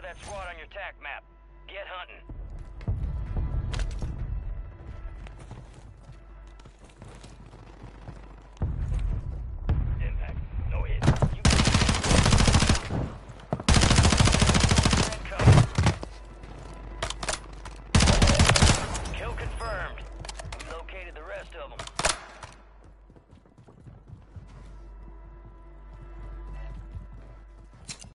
that squad on your TAC map. Get hunting.